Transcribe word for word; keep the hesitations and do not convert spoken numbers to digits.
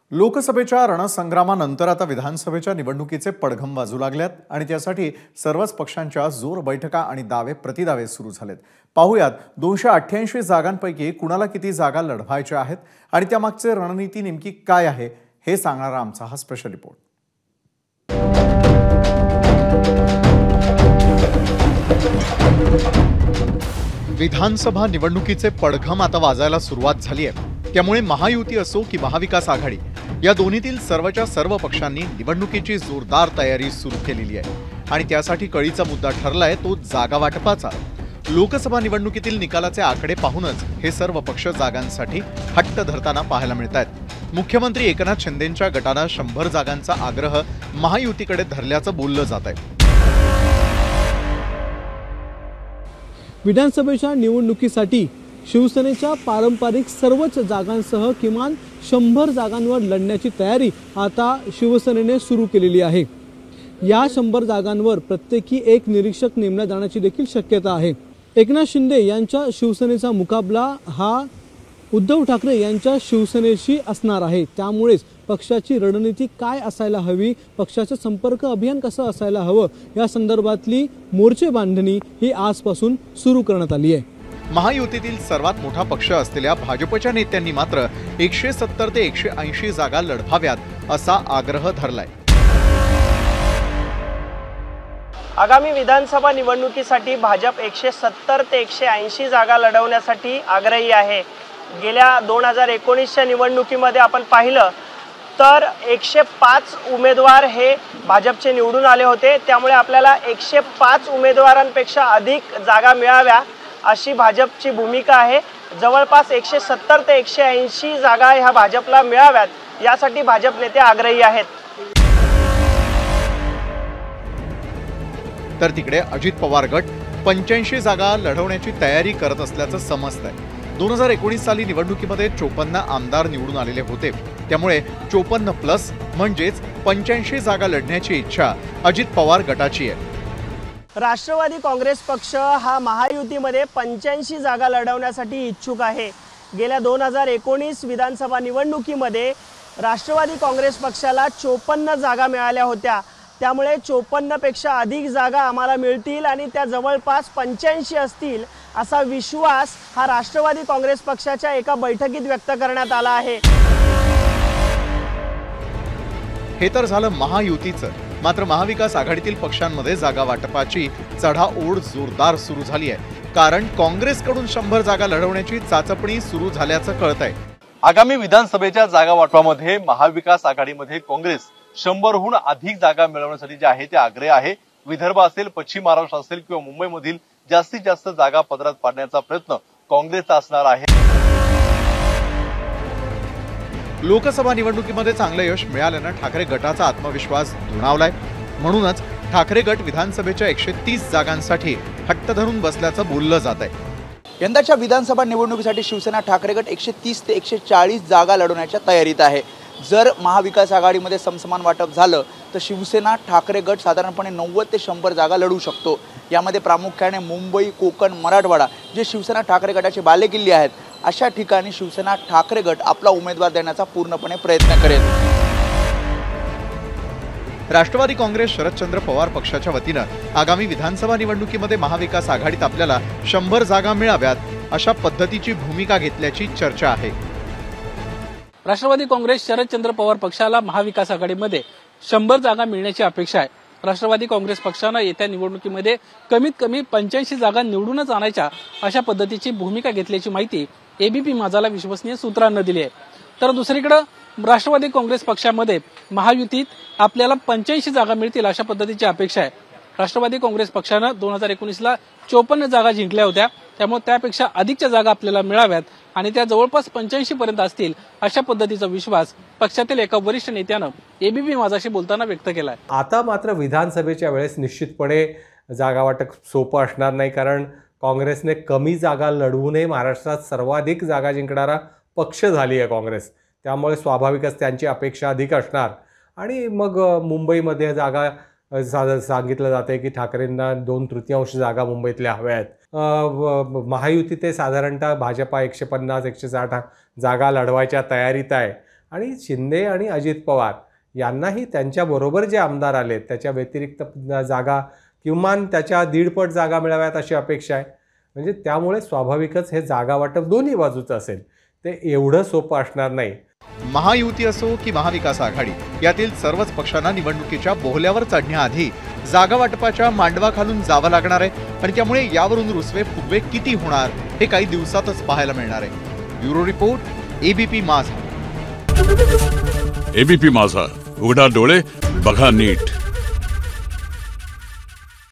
लोकसभेच्या रणसंग्रामानंतर आता विधानसभेच्या निवडणुकीचे पडघम वाजू लागल्यात आणि त्यासाठी सर्वच पक्षांच्या जोर बैठका आणि दावे प्रतिदावे सुरू झालेत। पाहूयात दोनशे अठ्ठ्याऐंशी जागांपैकी कुणाला किती जागा लढवायच्या आहेत आणि त्यामागचे रणनीती नेमकी काय आहे हे सांगणारा आमचा हा स्पेशल रिपोर्ट। विधानसभा निवडणुकीचे पडघम आता वाजायला सुरुवात झाली आहे। त्यामुळे महायुती असो की महाविकास आघाडी या दोन्हीतील सर्वच्या सर्व पक्षांनी निवडणुकीची जोरदार तयारी सुरू केलेली आहे आणि त्यासाठी कळीचा मुद्दा ठरलाय तो जागा वाटपाचा। लोकसभा निवडणुकीतील निकालाचे आकडे पाहूनच हे सर्व पक्ष जागांसाठी हट्ट धरताना पाहायला मिळतात। मुख्यमंत्री एकनाथ शिंदेंच्या गटाने शंभर जागांचा आग्रह महायुतीकडे धरल्याचं बोललं जात आहे। विधानसभेच्या निवडणुकीसाठी शिवसेनेच्या पारंपरिक सर्वच जागांसह किमान शंभर जागांवर लढण्याची तयारी आता शिवसेनेने सुरू केलेली आहे। या शंभर जागांवर प्रत्येकी एक निरीक्षक नेमला जाण्याची देखील शक्यता आहे। एकनाथ शिंदे यांच्या शिवसेनेचा मुकाबला हा उद्धव ठाकरे यांच्या शिवसेनेशी असणार आहे। त्यामुळेच पक्षाची रणनीती काय असायला हवी, पक्षाचे संपर्क अभियान कसं असायला हवं या संदर्भातली मोर्चे बांधणी ही आजपासून सुरू करण्यात आली आहे। महायुतीतील सर्वात मोठा पक्ष असलेल्या भाजपच्या नेत्यांनी मात्र एकशे सत्तर ते एकशे ऐंशी जागा लढवाव्यात असा आग्रह धरलाय। आगामी विधानसभा निवडणुकीसाठी भाजप एकशे सत्तर ते एकशे ऐंशी जागा लढवण्यासाठी आग्रही आहे। गेल्या दोन हजार एकोणीसच्या निवडणुकीमध्ये आपण पाहिलं तर एकशे पाच उमेदवार हे भाजपचे निवडून आले होते। त्यामुळे आपल्याला एकशे पाच उमेदवारांपेक्षा अधिक जागा मिळाव्या अशी भाजपची भूमिका आहे। जवळपास एकशे सत्तर ते एकशे ऐंशी जागा ह्या भाजपला मिळाव्यात यासाठी भाजप नेते आग्रही आहेत। तर तिकडे अजित पवार गट पंच्याऐंशी जागा लढवण्याची तयारी करत असल्याचं समजतंय। दोन हजार एकोणीस साली निवडणुकीमध्ये चोपन्न आमदार निवडून आलेले होते। त्यामुळे चोपन्न प्लस म्हणजेच पंच्याऐंशी जागा लढण्याची इच्छा अजित पवार गटाची आहे। राष्ट्रवादी काँग्रेस पक्ष हा महायुतीमध्ये पंच्याऐंशी जागा लढवण्यासाठी इच्छुक आहे। गेल्या दोन हजार एकोणीस विधानसभा निवडणुकीमध्ये राष्ट्रवादी काँग्रेस पक्षाला चोपन्न जागा मिळाल्या होत्या। त्यामुळे चोपन्न पेक्षा अधिक जागा आम्हाला मिळतील आणि त्या जवळपास पंच्याऐंशी असतील असा विश्वास हा राष्ट्रवादी काँग्रेस पक्षाच्या एका बैठकीत व्यक्त करण्यात आला आहे। हे तर झालं महायुतीचं। मात्र महाविकास आघाडीतील पक्षांमध्ये जागा वाटपाची चढाओढ जोरदार सुरू झाली आहे, कारण काँग्रेसकडून शंभर जागा लढवण्याची चाचपणी सुरू झाल्याचं कळतंय। आगामी विधानसभेच्या जागा वाटपामध्ये महाविकास आघाडीमध्ये काँग्रेस शंभरहून अधिक जागा मिळवण्यासाठी जे आहे ते आग्रह आहे। विदर्भ असेल, पश्चिम महाराष्ट्र असेल किंवा मुंबईमधील जास्तीत जास्त जागा पदरात पाडण्याचा प्रयत्न काँग्रेसचा असणार आहे। लोकसभा निवडणुकीमध्ये चांगलं यश मिळाल्यानं ठाकरे गटाचा आत्मविश्वास दुणावलाय। म्हणूनच ठाकरे गट विधानसभेच्या एकशे तीस जागांसाठी हट्ट धरून बसल्याचं बोललं जात आहे। यंदाच्या विधानसभा निवडणुकीसाठी शिवसेना ठाकरे गट एकशे तीस ते एकशे चाळीस जागा लढवण्याच्या तयारीत आहे। जर महाविकास आघाडीमध्ये समसमान वाटप झालं तर शिवसेना ठाकरे गट साधारणपणे नव्वद ते शंभर जागा लढवू शकतो। यामध्ये प्रामुख्याने मुंबई, कोकण, मराठवाडा जे शिवसेना ठाकरे गटाचे बालेकिल्ले आहेत अशा ठिकाणी शिवसेना ठाकरे गट आपला उमेदवार देण्याचा पूर्णपणे प्रयत्न करेल। राष्ट्रवादी काँग्रेस शरदचंद्र पवार पक्षाच्या वतीनं आगामी विधानसभा निवडणुकीमध्ये महाविकास आघाडीत आपल्याला शंभर जागा मिळाव्यात अशा पद्धतीची भूमिका घेतल्याची चर्चा आहे। राष्ट्रवादी काँग्रेस शरदचंद्र पवार पक्षाला महाविकास आघाडीमध्ये शंभर जागा मिळण्याची अपेक्षा आहे। राष्ट्रवादी काँग्रेस पक्षानं येत्या निवडणुकीमध्ये कमीत कमी पंच्याऐंशी जागा निवडूनच आणायच्या अशा पद्धतीची भूमिका घेतल्याची माहिती एबीपी माझाला विश्वसनीय सूत्रांनी दिली आहे। तर दुसरीकडे राष्ट्रवादी काँग्रेस पक्षामध्ये महायुतीत आपल्याला पंच्याऐंशी जागा मिळतील अशा पद्धतीची अपेक्षा आहे। राष्ट्रवादी काँग्रेस पक्षानं दोन हजार एकोणीसला चोपन्न जागा जिंकल्या होत्या, त्यामुळे त्यापेक्षा अधिकच्या जागा आपल्याला मिळाव्यात आणि त्या जवळपास पंच्याऐंशी पर्यंत असतील अशा पद्धतीचा विश्वास पक्षातील एका वरिष्ठ नेत्यानं एबीपी माझाशी बोलताना व्यक्त केलाय। आता मात्र विधानसभेच्या वेळेस निश्चितपणे जागा वाटप सोपं असणार नाही, कारण काँग्रेसने कमी जागा लढवूनही महाराष्ट्रात सर्वाधिक जागा जिंकणारा पक्ष झाली आहे काँग्रेस। त्यामुळे स्वाभाविकच त्यांची अपेक्षा अधिक असणार आणि मग मुंबईमध्ये जागा सांगितलं जाते की ठाकरेंना दोन तृतीयांश जागा मुंबईतल्या हव्या आहेत। महायुती ते साधारणतः भाजपा एकशे पन्नास एकशे साठ जागा लढवायच्या तयारीत आहे आणि शिंदे आणि अजित पवार यांनाही त्यांच्याबरोबर जे आमदार आलेत त्याच्या व्यतिरिक्त जागा किमान त्याच्या दीडपट जागा मिळाव्यात अशी अपेक्षा आहे. म्हणजे त्यामुळे स्वाभाविकच हे जागा वाटप दोन्ही बाजूचं असेल, ते एवढं सोपं असणार नाही. महायुती असो की महाविकास आघाडी यातील सर्वच पक्षांना निवडणुकीच्या बोहल्यावर चढण्याआधी जागा वाटपाच्या मांडवाखालून जावं लागणार आहे आणि त्यामुळे यावरून रुसवे फुगवे किती होणार हे काही दिवसातच पाहायला मिळणार आहे. Bureau report, ABP Majha. ABP Majha, उघडा डोळे बघा नीट.